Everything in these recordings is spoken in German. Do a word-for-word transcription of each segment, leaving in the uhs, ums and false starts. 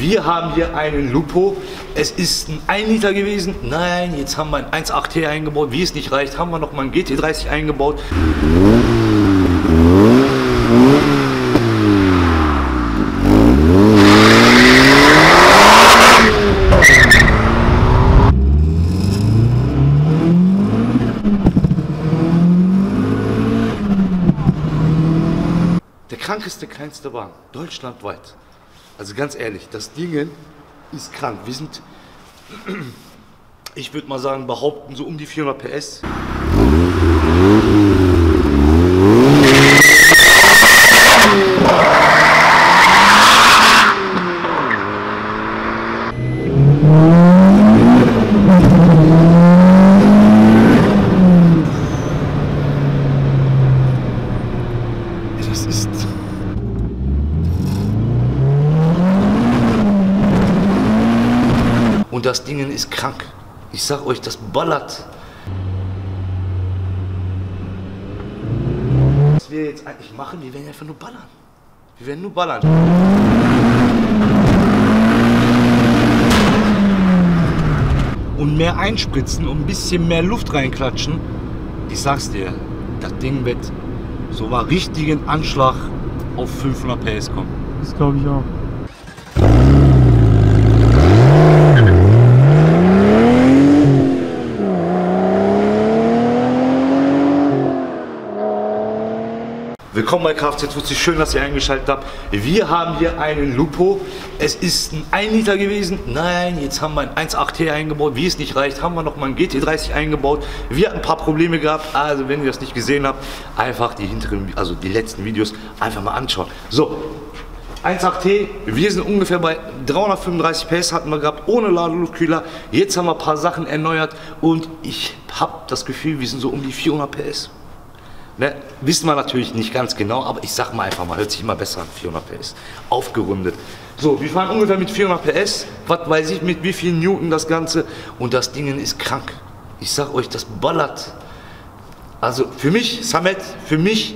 Wir haben hier einen Lupo. Es ist ein ein Liter gewesen. Nein, jetzt haben wir ein eins Komma acht T eingebaut. Wie es nicht reicht, haben wir noch mal ein G T dreißig eingebaut. Der krankeste, kleinste Wagen, deutschlandweit. Also ganz ehrlich, das Ding ist krank. Wir sind, ich würde mal sagen, behaupten so um die vierhundert P S. Das ist... Und das Ding ist krank. Ich sag euch, das ballert. Was wir jetzt eigentlich machen, wir werden einfach nur ballern. Wir werden nur ballern. Und mehr einspritzen und ein bisschen mehr Luft reinklatschen. Ich sag's dir, das Ding wird so mal richtigen Anschlag auf fünfhundert P S kommen. Das glaube ich auch. Willkommen bei Kfz Fuzzi, schön, dass ihr eingeschaltet habt. Wir haben hier einen Lupo. Es ist ein ein Liter gewesen. Nein, jetzt haben wir ein eins Komma acht T eingebaut. Wie es nicht reicht, haben wir noch mal ein G T dreißig eingebaut. Wir hatten ein paar Probleme gehabt. Also wenn ihr das nicht gesehen habt, einfach die hinteren, also die letzten Videos einfach mal anschauen. So, eins Komma acht T. Wir sind ungefähr bei dreihundertfünfunddreißig P S hatten wir gehabt, ohne Ladeluftkühler. Jetzt haben wir ein paar Sachen erneuert und ich habe das Gefühl, wir sind so um die vierhundert P S. Ne, wissen wir natürlich nicht ganz genau, aber ich sag mal einfach mal, hört sich immer besser an, vierhundert P S. Aufgerundet. So, wir fahren ungefähr mit vierhundert P S, was weiß ich, mit wie viel Newton das Ganze. Und das Ding ist krank. Ich sag euch, das ballert. Also für mich, Samet, für mich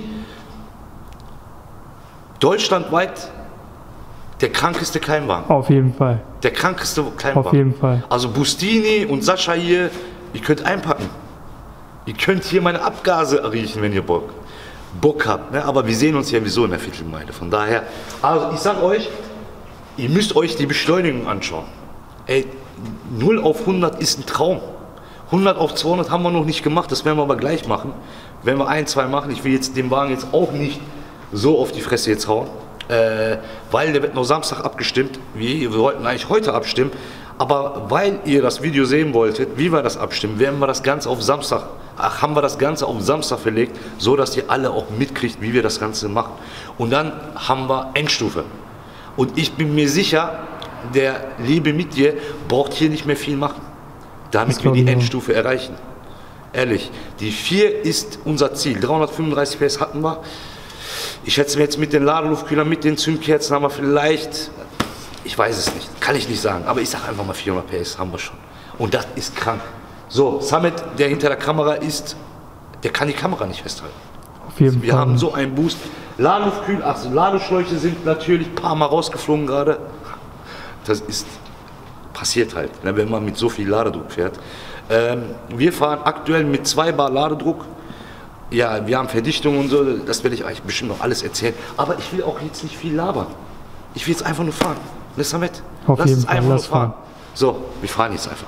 deutschlandweit der krankeste Kleinwagen. Auf jeden Fall. Der krankeste Kleinwagen. Auf jeden Fall. Also Bustini und Sascha hier, ihr könnt einpacken. Ihr könnt hier meine Abgase riechen, wenn ihr Bock, Bock habt. Ne? Aber wir sehen uns ja sowieso in der Viertelmeile. Von daher, also ich sag euch, ihr müsst euch die Beschleunigung anschauen. Ey, null auf hundert ist ein Traum. hundert auf zweihundert haben wir noch nicht gemacht, das werden wir aber gleich machen. Wenn wir ein, zwei machen, ich will jetzt den Wagen jetzt auch nicht so auf die Fresse jetzt hauen. Äh, weil der wird noch Samstag abgestimmt. Wir, wir wollten eigentlich heute abstimmen. Aber weil ihr das Video sehen wolltet, wie wir das abstimmen, werden wir das Ganze auf Samstag, ach, haben wir das Ganze auf Samstag verlegt, so dass ihr alle auch mitkriegt, wie wir das Ganze machen. Und dann haben wir Endstufe. Und ich bin mir sicher, der Liebe mit dir braucht hier nicht mehr viel machen, damit wir die Endstufe erreichen. Ehrlich, die vier ist unser Ziel. dreihundertfünfunddreißig P S hatten wir. Ich schätze mir jetzt mit den Ladeluftkühlern, mit den Zündkerzen haben wir vielleicht... Ich weiß es nicht, kann ich nicht sagen, aber ich sage einfach mal vierhundert P S haben wir schon. Und das ist krank. So, Samet, der hinter der Kamera ist, der kann die Kamera nicht festhalten. Auf jeden wir Fall. haben so einen Boost. Ladeluftkühl, ach so, Ladeschläuche sind natürlich ein paar Mal rausgeflogen gerade. Das ist, passiert halt, wenn man mit so viel Ladedruck fährt. Ähm, wir fahren aktuell mit zwei Bar Ladedruck. Ja, wir haben Verdichtung und so, das werde ich euch bestimmt noch alles erzählen. Aber ich will auch jetzt nicht viel labern. Ich will jetzt einfach nur fahren. Ne, Samet? Auf Lass jeden uns Fall, einfach nur lass fahren. fahren. So, wir fahren jetzt einfach.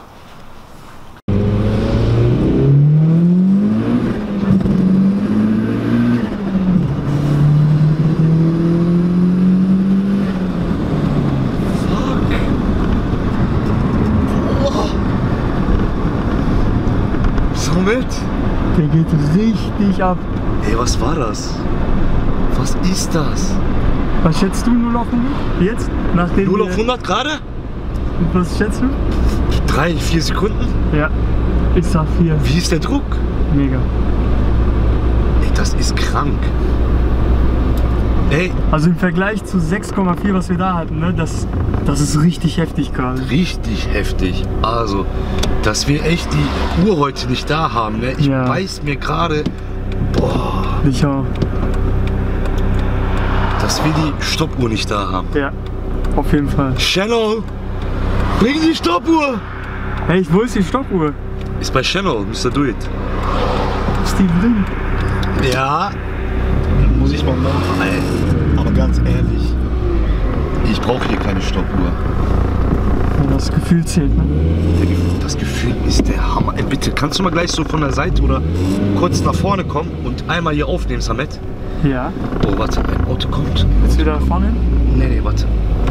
Samet? Der geht richtig ab. Ey, was war das? Was ist das? Was schätzt du, null auf hundert? Jetzt? Nach den, null auf hundert gerade? Was schätzt du? drei, vier Sekunden? Ja, ich sag vier. Wie ist der Druck? Mega. Ey, das ist krank. Ey. Also im Vergleich zu sechs Komma vier, was wir da hatten, ne, das, das ist richtig heftig gerade. Richtig heftig. Also, dass wir echt die Uhr heute nicht da haben. Ne? Ich ja. weiß mir gerade, boah. Ich auch. Dass wir die Stoppuhr nicht da haben. Ja. Auf jeden Fall. Channel, bring die Stoppuhr! Hey, wo ist die Stoppuhr? Ist bei Channel, Mister Do It. Ist die drin? Ja, muss ich mal machen. Ey, aber ganz ehrlich, ich brauche hier keine Stoppuhr. Ja, das Gefühl zählt, ne? Das Gefühl ist der Hammer. Ey, bitte, kannst du mal gleich so von der Seite oder kurz nach vorne kommen und einmal hier aufnehmen, Samet? Ja. Oh, warte, ein Auto kommt. Jetzt wieder vorne? Nee, nee, warte.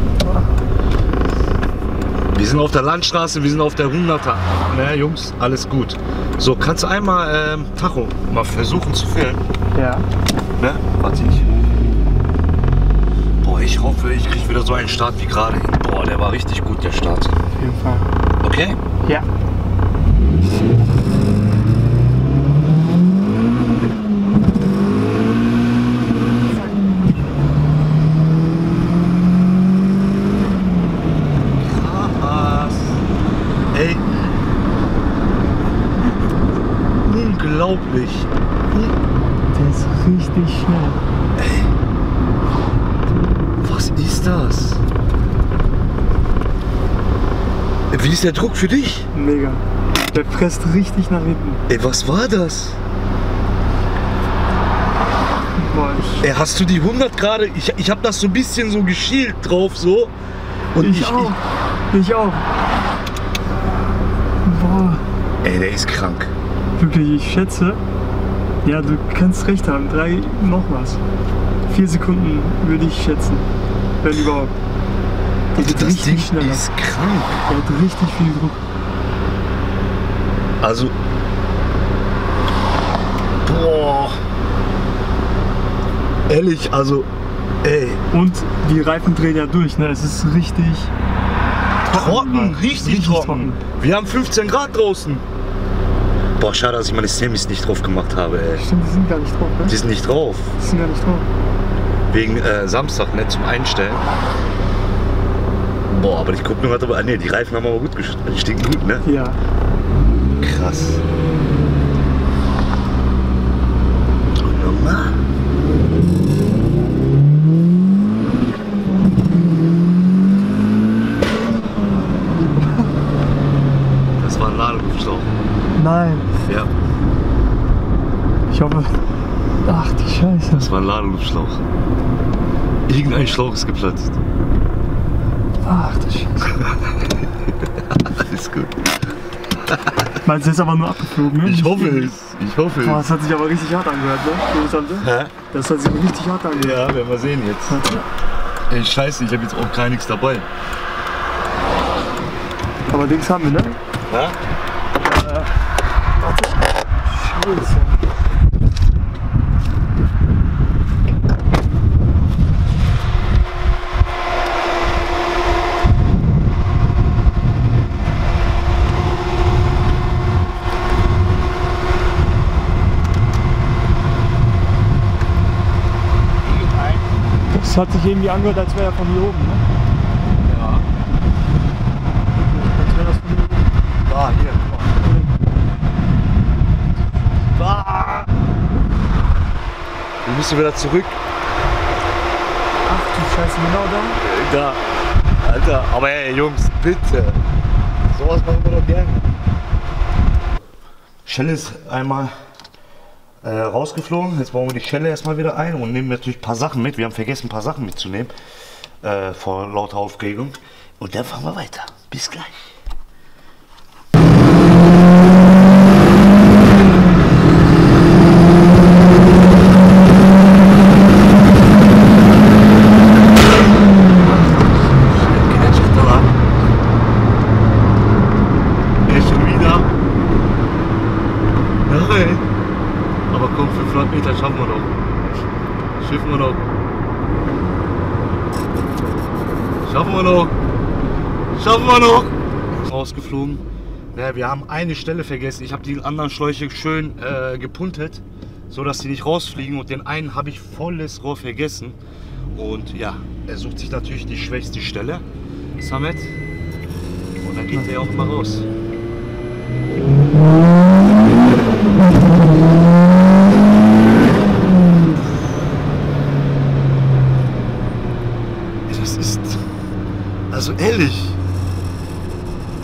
Wir sind auf der Landstraße, wir sind auf der hunderter. Ne, Jungs, alles gut. So, kannst du einmal ähm, Tacho mal versuchen zu filmen? Ja. Ne? Warte ich. Boah, ich hoffe, ich kriege wieder so einen Start wie gerade. Boah, der war richtig gut, der Start. Auf jeden Fall. Okay? Ja. Krass. Ey. Unglaublich. Der ist richtig schnell. Ey. Was ist das? Wie ist der Druck für dich? Mega. Der presst richtig nach hinten. Ey, was war das? Boah, ich, Ey, hast du die hundert gerade? Ich, ich habe das so ein bisschen so geschielt drauf so. Und ich, auch. Ich, auch. Boah. Ey, der ist krank. Wirklich, ich schätze. Ja, du kannst recht haben. Drei noch was. Vier Sekunden würde ich schätzen. Wenn überhaupt. Der geht Das richtig Ding schneller. ist krank. Der hat richtig viel Druck. Also. Boah. Ehrlich, also. Ey. Und die Reifen drehen ja durch, ne? Es ist richtig Trocken, richtig, richtig trocken. trocken. Wir haben fünfzehn Grad draußen. Boah, schade, dass ich meine Semis nicht drauf gemacht habe, ey. Stimmt, die sind gar nicht drauf, ne? Die sind nicht drauf. Die sind gar nicht drauf. Wegen äh, Samstag, ne, zum Einstellen. Boah, aber die Kupplung hat aber. Ne, die Reifen haben aber gut gesch- Die stinken gut, ne? Ja. Krass. Und nochmal. Das war ein Ladeluftschlauch. Nein. Ja, Ich hoffe. Ach die Scheiße. das war ein Ladeluftschlauch. Irgendein Schlauch ist geplatzt. Ach du Scheiße. Alles gut. Meinst du, ist aber nur abgeflogen, ne? Ich hoffe es. Ich hoffe Boah, es. das hat sich aber richtig hart angehört, ne? Interessante. Hä? Das hat sich richtig hart angehört. Ja, werden wir sehen jetzt. Ey, scheiße, ich habe jetzt auch gar nichts dabei. Aber Dings haben wir, ne? Ja? Scheiße. Das hat sich irgendwie angehört, als wäre er von hier oben, ne? Ja. Als wäre das von hier oben. Da, hier, guck mal. Ah! Wir müssen wieder zurück. Ach du Scheiße, genau da? Da. Alter, aber ey, Jungs, bitte. Sowas machen wir doch gerne. Schelle ist einmal äh, rausgeflogen. Jetzt bauen wir die Schelle erstmal wieder ein und nehmen natürlich ein paar Sachen mit. Wir haben vergessen, ein paar Sachen mitzunehmen. Äh, vor lauter Aufregung. Und dann fahren wir weiter. Bis gleich. Aber komm, fünfhundert Meter schaffen wir noch. Schiffen wir noch. Schaffen wir noch. Schaffen wir noch. Rausgeflogen. Ja, wir haben eine Stelle vergessen. Ich habe die anderen Schläuche schön äh, gepuntet, so dass sie nicht rausfliegen. Und den einen habe ich volles Rohr vergessen. Und ja, er sucht sich natürlich die schwächste Stelle, Samet. Und dann geht er auch mal raus. Das ist,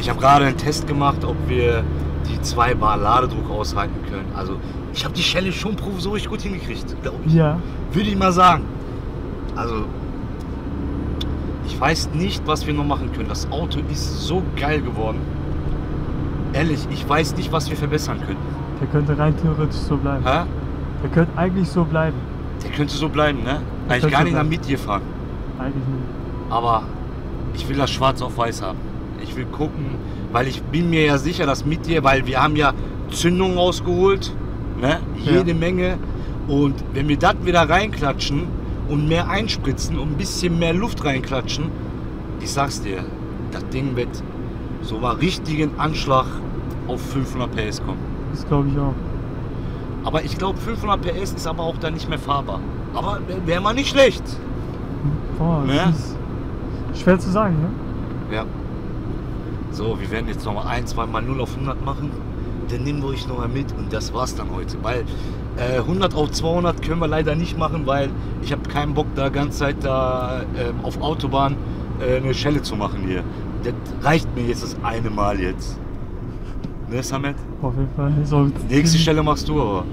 Ich habe gerade einen Test gemacht, ob wir die zwei Bar Ladedruck aushalten können. Also ich habe die Challenge schon provisorisch gut hingekriegt, glaube ich. Ja. Würde ich mal sagen. Also ich weiß nicht, was wir noch machen können. Das Auto ist so geil geworden. Ehrlich, ich weiß nicht, was wir verbessern können. Der könnte rein theoretisch so bleiben. Hä? Der könnte eigentlich so bleiben. Der könnte so bleiben, ne? Der Eigentlich gar könnte nicht bleiben. mehr mit dir fahren. Eigentlich nicht. Aber ich will das schwarz auf weiß haben. Ich will gucken, weil ich bin mir ja sicher, dass mit dir, weil wir haben ja Zündung rausgeholt, ne? Jede Ja. Menge. Und wenn wir das wieder reinklatschen und mehr einspritzen und ein bisschen mehr Luft reinklatschen, ich sag's dir, das Ding wird so mal richtigen Anschlag auf fünfhundert P S kommen. Das glaube ich auch. Aber ich glaube, fünfhundert P S ist aber auch dann nicht mehr fahrbar. Aber wäre wär mal nicht schlecht. Boah, das Ne? ist schwer zu sagen, ne? Ja. So, wir werden jetzt noch mal ein, zwei Mal null auf hundert machen. Dann nehmen wir euch noch mal mit und das war's dann heute. Weil äh, hundert auf zweihundert können wir leider nicht machen, weil ich habe keinen Bock, da ganze Zeit da äh, auf Autobahn äh, eine Schelle zu machen hier. Das reicht mir jetzt das eine Mal jetzt. Ne, Samet? Auf jeden Fall. Ist auch Nächste Stelle machst du aber.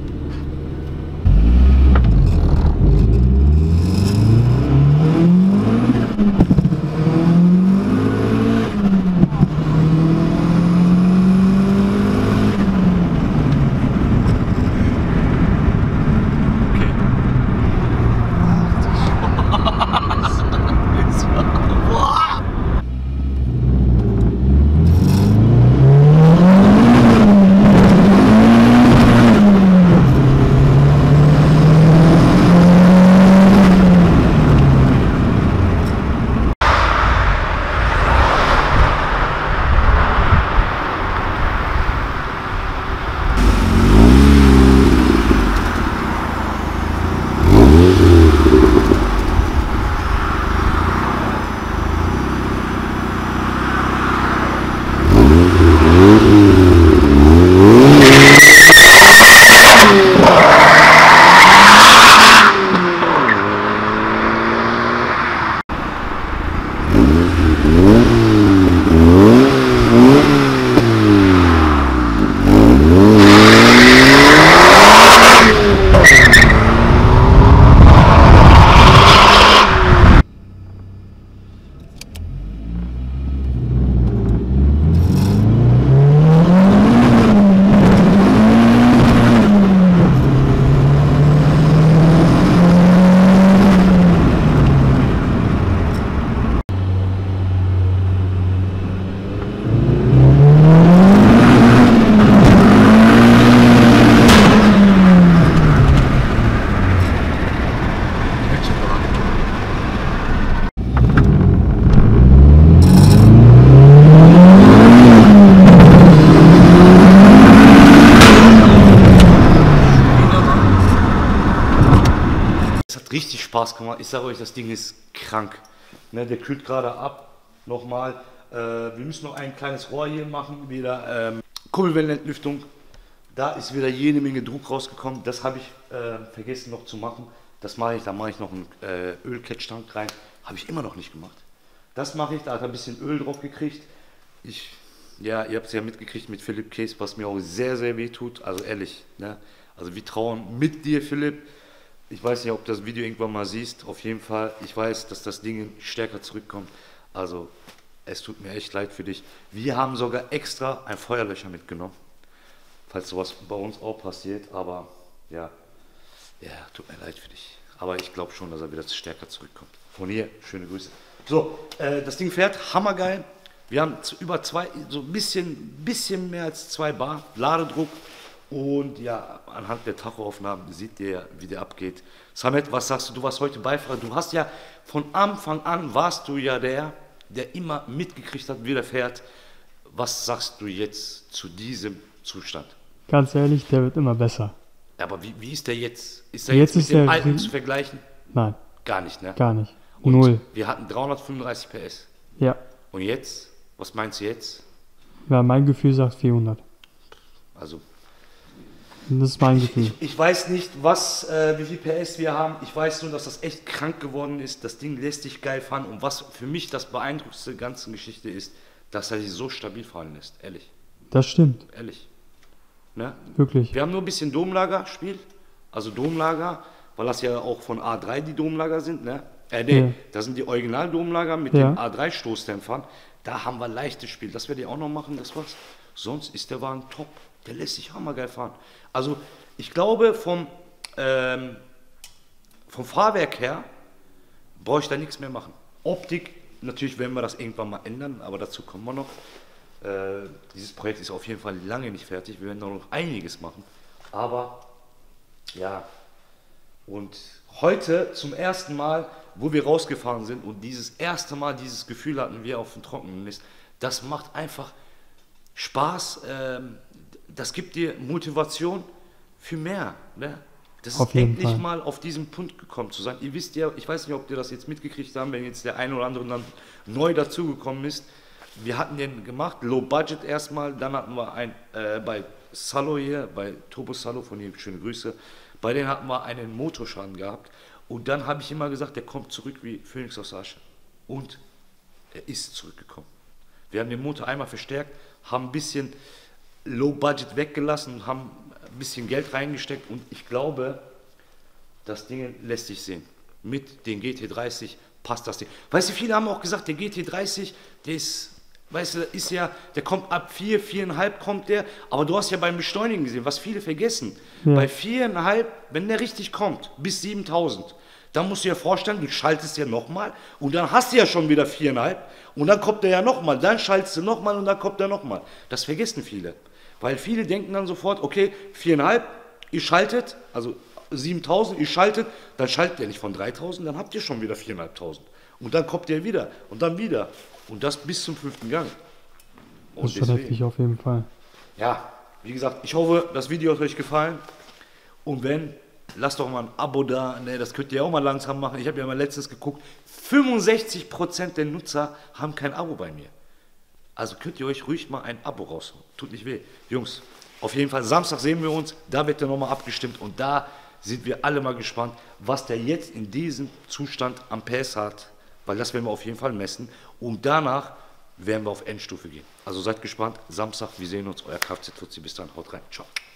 Richtig Spaß gemacht. Ich sage euch, das Ding ist krank. Ne, der kühlt gerade ab. Nochmal. Äh, wir müssen noch ein kleines Rohr hier machen. Wieder ähm, Kurbelwellenentlüftung. Da ist wieder jede Menge Druck rausgekommen. Das habe ich äh, vergessen noch zu machen. Das mache ich. Da mache ich noch einen äh, Ölkettank rein. Habe ich immer noch nicht gemacht. Das mache ich. Da hat er ein bisschen Öl drauf gekriegt. Ich, ja, ihr habt es ja mitgekriegt mit Philipp Case, was mir auch sehr, sehr weh tut. Also ehrlich. Ne? Also wir trauern mit dir, Philipp. Ich weiß nicht, ob du das Video irgendwann mal siehst. Auf jeden Fall, ich weiß, dass das Ding stärker zurückkommt. Also, es tut mir echt leid für dich. Wir haben sogar extra ein Feuerlöscher mitgenommen, falls sowas bei uns auch passiert. Aber ja, ja, tut mir leid für dich. Aber ich glaube schon, dass er wieder stärker zurückkommt. Von hier, schöne Grüße. So, äh, das Ding fährt hammergeil. Wir haben über zwei, so ein bisschen, bisschen mehr als zwei Bar Ladedruck. Und ja, anhand der Tachoaufnahmen seht ihr, wie der abgeht. Samet, was sagst du? Du warst heute Beifahrer. Du hast ja von Anfang an, warst du ja der, der immer mitgekriegt hat, wie der fährt. Was sagst du jetzt zu diesem Zustand? Ganz ehrlich, der wird immer besser. Aber wie, wie ist der jetzt? Ist der Jetzt jetzt, ist mit dem der alten ri- zu vergleichen? Nein, Gar nicht, ne? gar nicht. Und Null. wir hatten dreihundertfünfunddreißig P S. Ja. Und jetzt? Was meinst du jetzt? Ja, mein Gefühl sagt vierhundert. Also Das ist mein Ich, Gefühl. ich, ich weiß nicht, was, äh, wie viel P S wir haben. Ich weiß nur, dass das echt krank geworden ist. Das Ding lässt sich geil fahren. Und was für mich das Beeindruckendste der ganzen Geschichte ist, dass er sich so stabil fallen lässt. Ehrlich. Das stimmt. Ehrlich. Ne? Wirklich. Wir haben nur ein bisschen Domlager-Spiel. Also Domlager, weil das ja auch von A drei die Domlager sind. Ne? Äh, nee, Ja. das sind die Original-Domlager mit Ja. den A drei Stoßdämpfern. Da haben wir leichtes Spiel. Das werde ich auch noch machen, das war's. Sonst ist der Wagen top. Der lässt sich hammergeil fahren. Also ich glaube, vom, ähm, vom Fahrwerk her brauche ich da nichts mehr machen. Optik, natürlich werden wir das irgendwann mal ändern, aber dazu kommen wir noch. Äh, dieses Projekt ist auf jeden Fall lange nicht fertig. Wir werden noch einiges machen. Aber ja, und heute zum ersten Mal, wo wir rausgefahren sind und dieses erste Mal dieses Gefühl hatten wir auf dem Trockenen ist, das macht einfach Spaß, ähm, das gibt dir Motivation für mehr. Ne? Das ist Auf jeden endlich Fall. mal auf diesen Punkt gekommen zu sein. Ihr wisst ja, ich weiß nicht, ob ihr das jetzt mitgekriegt habt, wenn jetzt der eine oder andere dann neu dazugekommen ist. Wir hatten den gemacht, Low Budget erstmal, dann hatten wir ein, äh, bei Salo hier, bei Turbo Salo, von ihm schöne Grüße, bei denen hatten wir einen Motorschaden gehabt und dann habe ich immer gesagt, der kommt zurück wie Phönix aus der Asche und er ist zurückgekommen. Wir haben den Motor einmal verstärkt, haben ein bisschen Low Budget weggelassen, haben ein bisschen Geld reingesteckt und ich glaube, das Ding lässt sich sehen. Mit dem G T dreißig passt das Ding. Weißt du, viele haben auch gesagt, der G T dreißig, der ist, weißt du, ist ja, der kommt ab vier, viereinhalb kommt der, aber du hast ja beim Beschleunigen gesehen, was viele vergessen. Ja. Bei viereinhalb, wenn der richtig kommt, bis siebentausend, dann musst du dir vorstellen, du schaltest ja nochmal und dann hast du ja schon wieder viereinhalb und dann kommt der ja nochmal, dann schaltest du nochmal und dann kommt der nochmal. Das vergessen viele, weil viele denken dann sofort, okay, viereinhalb, ihr schaltet, also siebentausend, ihr schaltet, dann schaltet ihr nicht von dreitausend, dann habt ihr schon wieder viereinhalbtausend. Und dann kommt der wieder und dann wieder. Und das bis zum fünften Gang. Und Das ist schon heftig auf jeden Fall. ja, wie gesagt, ich hoffe, das Video hat euch gefallen. Und wenn, lasst doch mal ein Abo da. Ne, das könnt ihr auch mal langsam machen. Ich habe ja mal letztens geguckt, fünfundsechzig Prozent der Nutzer haben kein Abo bei mir. Also könnt ihr euch ruhig mal ein Abo rausholen. Tut nicht weh. Jungs, auf jeden Fall, Samstag sehen wir uns. Da wird der nochmal abgestimmt. Und da sind wir alle mal gespannt, was der jetzt in diesem Zustand am P S hat. Weil das werden wir auf jeden Fall messen. Und danach werden wir auf Endstufe gehen. Also seid gespannt. Samstag, wir sehen uns. Euer Kfz-Fuzzi. Bis dann. Haut rein. Ciao.